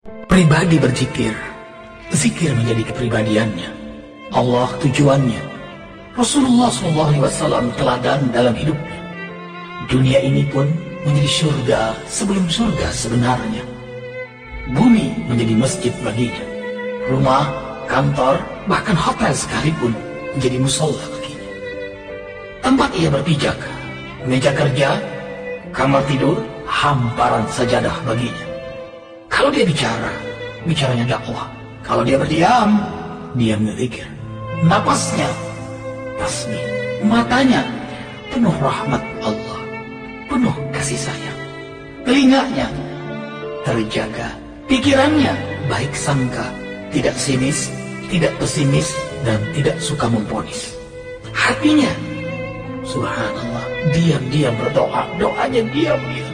Pribadi berzikir, zikir menjadi kepribadiannya. Allah tujuannya. Rasulullah SAW teladan dalam hidupnya. Dunia ini pun menjadi surga sebelum surga sebenarnya. Bumi menjadi masjid baginya. Rumah, kantor, bahkan hotel sekalipun menjadi musola baginya. Tempat ia berpijak, meja kerja, kamar tidur, hamparan sajadah baginya. Kalau dia bicara, bicaranya dakwah. Kalau dia berdiam, dia berzikir. Napasnya tasbih, matanya penuh rahmat Allah, penuh kasih sayang. Telinganya terjaga, pikirannya baik sangka, tidak sinis, tidak pesimis, dan tidak suka memponis. Hatinya, subhanallah, diam-diam berdoa, doanya diam-diam.